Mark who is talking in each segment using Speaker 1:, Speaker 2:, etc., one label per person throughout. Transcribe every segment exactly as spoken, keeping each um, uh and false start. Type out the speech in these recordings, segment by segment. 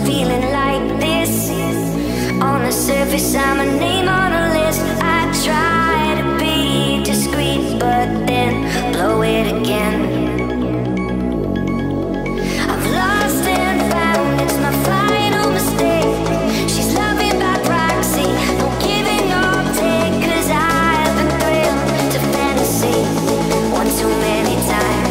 Speaker 1: feeling like this. On the surface, I'm a name on a list. I try to be discreet, but then blow it again. I've lost and found, it's my final mistake. She's loving by proxy, no giving or take, 'cause I've been thrilled to fantasy one too many times.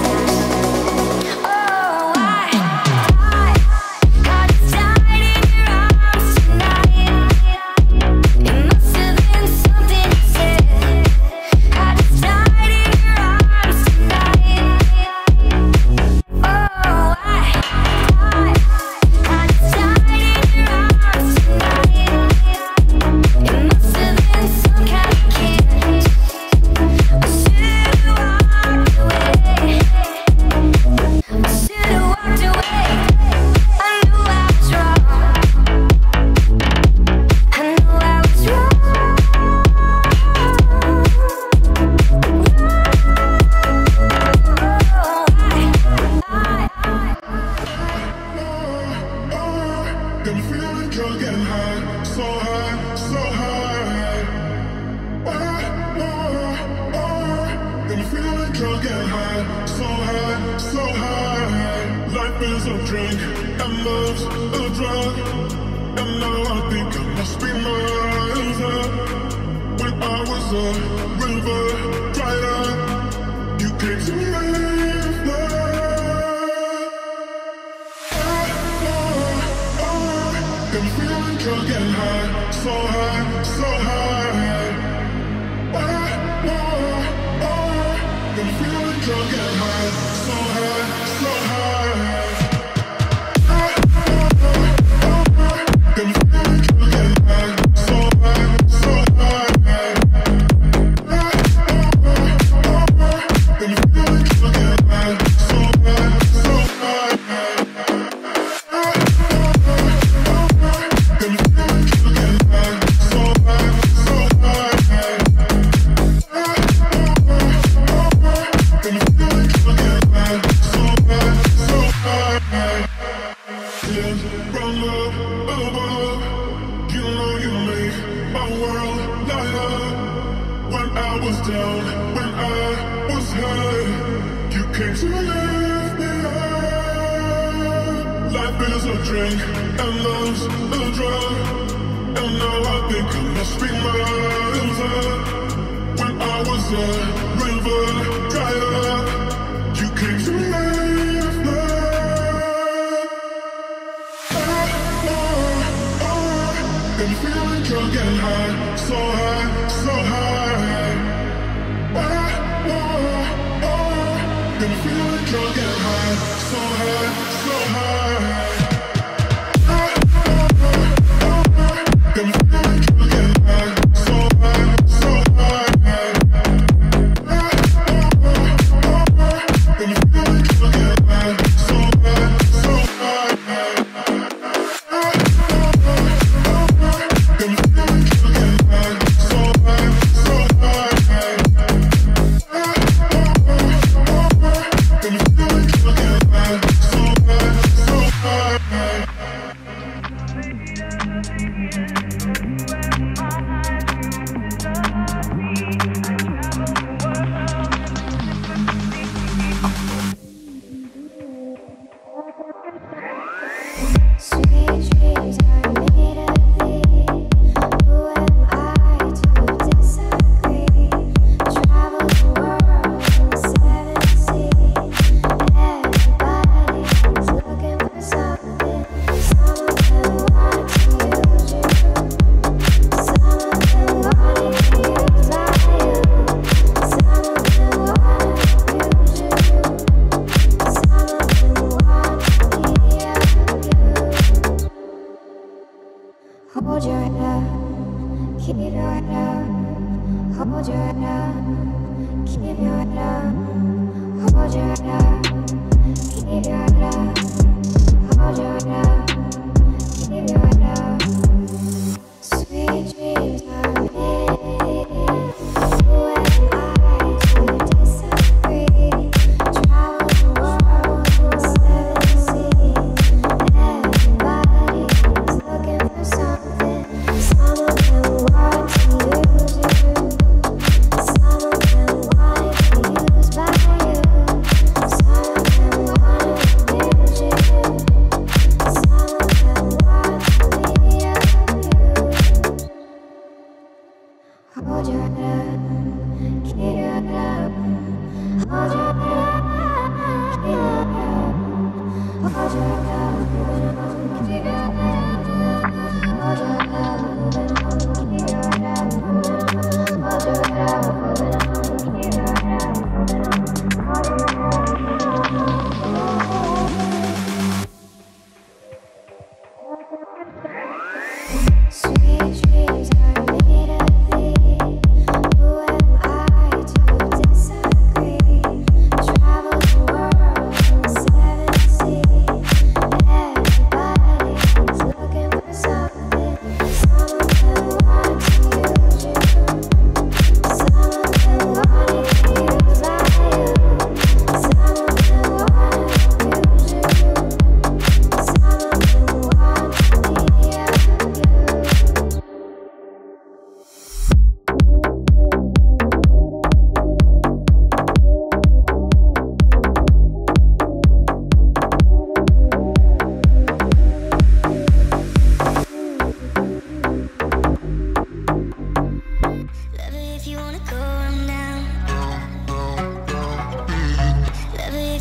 Speaker 2: Can you feel it?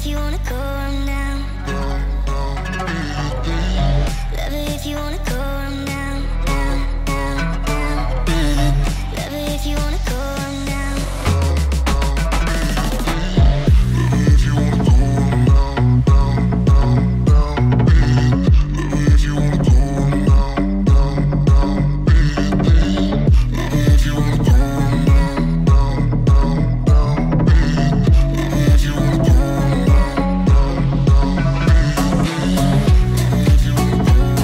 Speaker 1: if you wanna go on down. Love it if you wanna go on down, down, down, down. Love it if you wanna go on down. Love it if you wanna go on down, down, down, down. Love it if you wanna go on down, down, down. Love it if you wanna go on down, down, down, down. Love it if you wanna go on down, down, down. Love it if you wanna go on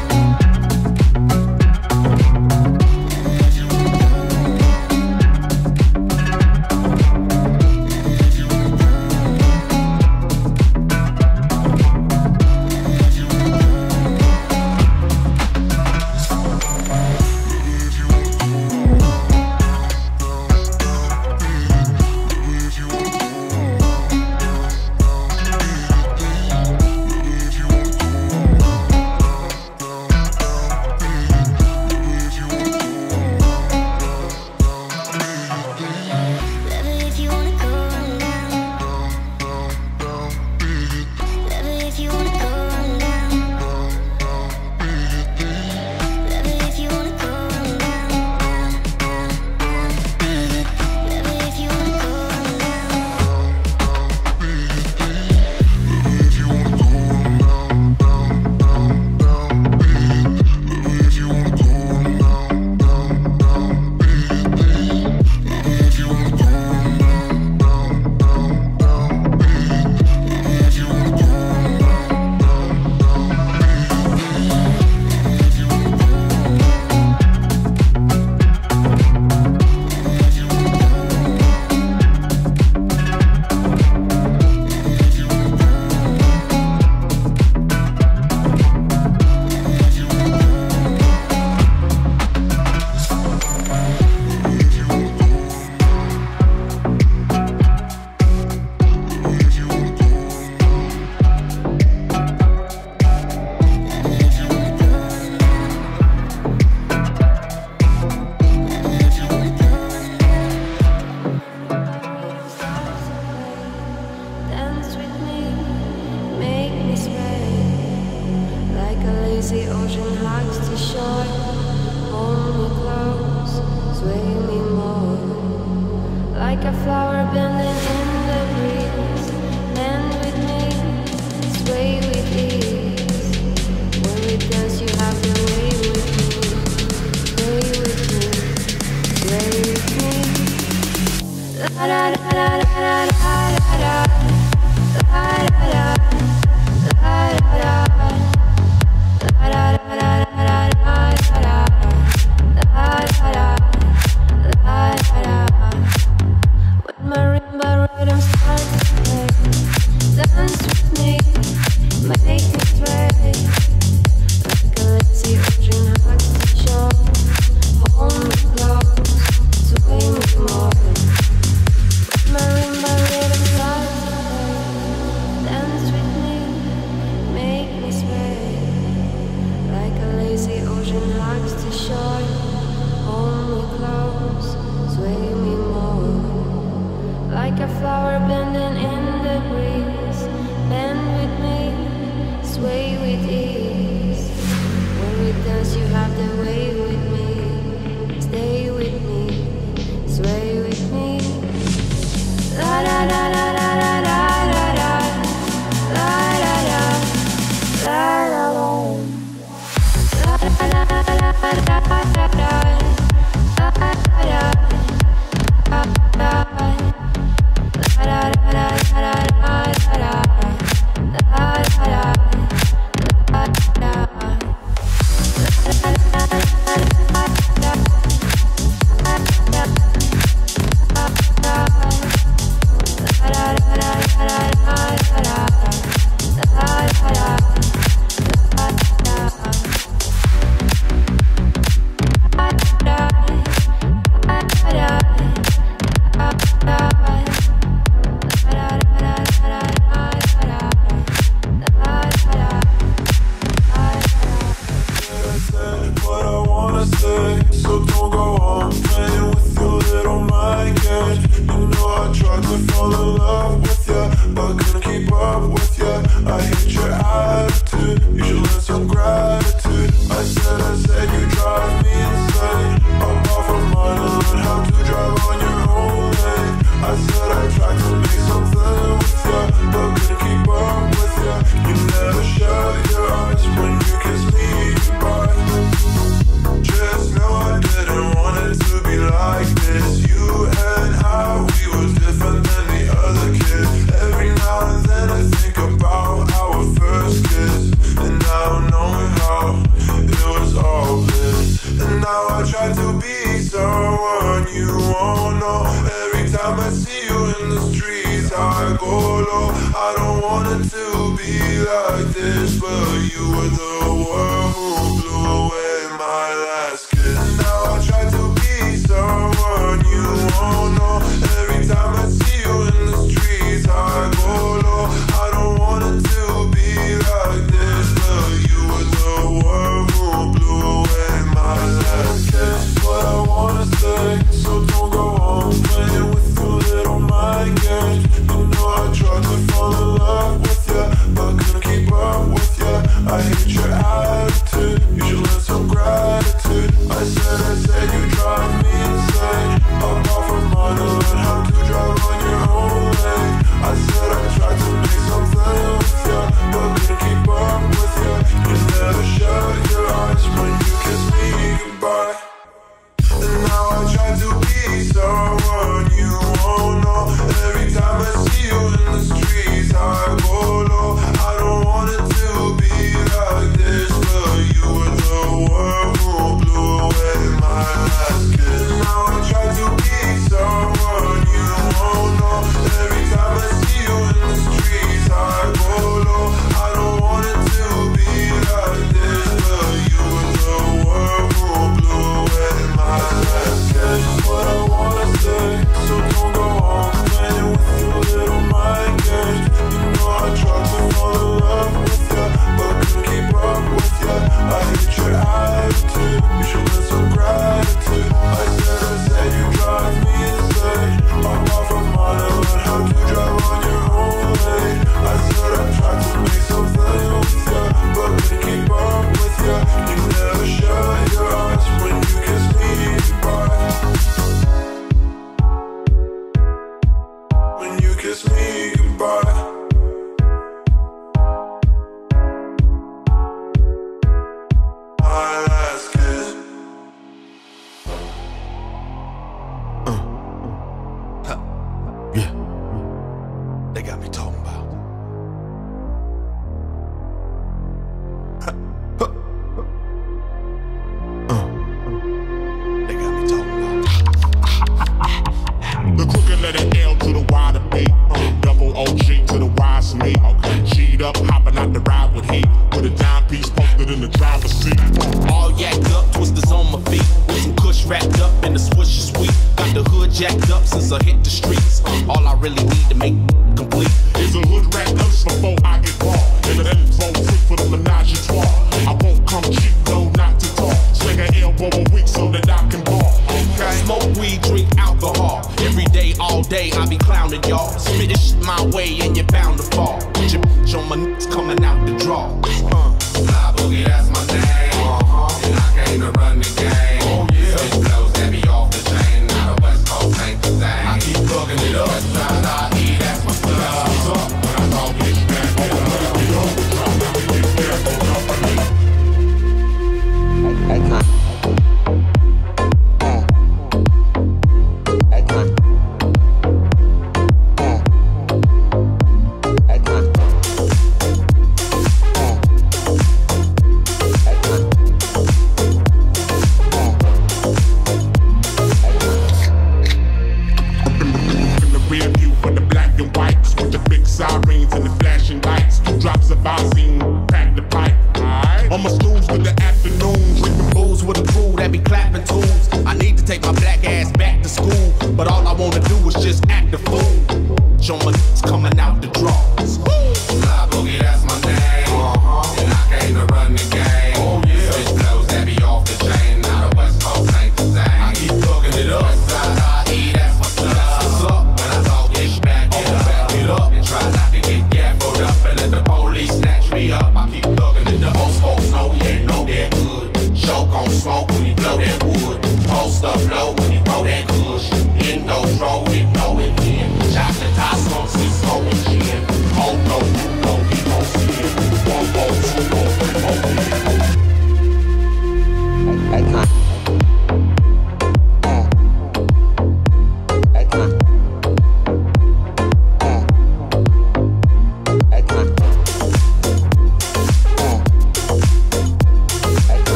Speaker 2: The ocean hugs the shore. Hold me close, sway me more. Like a flower bending in the breeze. Bend with me, sway with ease. When we dance, you have your way with me. Sway with me, sway with me. La da da da da da da da. La da da la da da. When marimba rhythm starts to play, dance with me, make me sway. Like a lazy ocean hugs the shore. Hold me close, sway me more. When marimba rhythm starts to play, dance with me, make me sway. Like a lazy ocean hugs the shore. Hold me close, sway me more. Like a flower bending in the breeze. Bend with me, sway with ease. When we dance, you have the way with me. Stay with me, sway with me. La da da da da da da da da. La da da, la da da. La da da da da da da. La da da, la da. La da da da da da da. La da da, la da.
Speaker 3: fall in love with ya, but couldn't keep up. up with ya. I hate your attitude, you should learn some gratitude. I said, I said you drive me insane. I'm off of mine and learn how to drive on your own lane. I said I tried to make something with ya, but couldn't keep up with ya. You never shut your eyes when you kiss me goodbye. Just know I didn't want it to be like this. You and I, we were different than the other kids. Every now and then I think about our first kiss, and now knowing how it was all bliss. And now I try to be someone you won't know. Every time I see you in the streets, I go low. I don't want it to be like this, but you were the one who blew away my last kiss. And now I try to be someone you won't know. Every time I see you in the streets, I go low. I don't want it to be like this, but you were the one who blew away my last kiss. What I wanna say, so don't go on playing with your little mind games. You know I tried to fall in love with ya, but couldn't keep up with ya. I hate your attitude, you should learn some gratitude. I said, I said you drive me insane. I'm off of mine and learn how to drive on your own lane. I said I tried to make something with ya, but couldn't keep up with ya. You never shut your eyes when you kiss me goodbye. And now I try to be someone you won't know. Every time I see you in the streets, I go low. I don't want it to be like this, but you were the one who blew away my last kiss. And now I try to be someone you won't know. Every time I see you in the streets, I go low. I don't want it to be like this, but you were the one who blew away my last kiss. What I wanna say, so don't go on playing with your little mind games. You know I tried to fall in love with ya, but couldn't keep up with ya. I hate your attitude, you should learn some gratitude. I said, I said you drive me insane. I'm off of mine and learn how to drive on your own lane. I said I tried to make something with ya, but couldn't keep up with ya. You never shut your eyes when you kiss me goodbye. When you kiss me goodbye. My last kiss. Uh. Huh. Yeah. They got me talking about. Huh. Huh. Uh. They got me talking about.
Speaker 4: The crooked letter L to the Y to B. Uh, double O G to the Y's to me. Okay. G'd up, hopping out the ride with heat. With a dime piece posted in the driver's seat. Uh,
Speaker 5: All yacked up, twisters on my feet. With some kush wrapped up and the swish is sweet. Got the hood jacked up since I hit the streets. All I really need to make complete
Speaker 4: It's a hood rat us before I get bought. And an info quick for the menage a trois. I won't come cheap, no, not to talk. Sling an elbow a week so that I can ball. Okay.
Speaker 5: Smoke weed, drink alcohol. Every day, all day, I be clowning y'all. Spit this shit my way and you're bound to fall. Put your bitch on my nuts coming out the draw. Uh.
Speaker 6: Fly boogie, that's my name.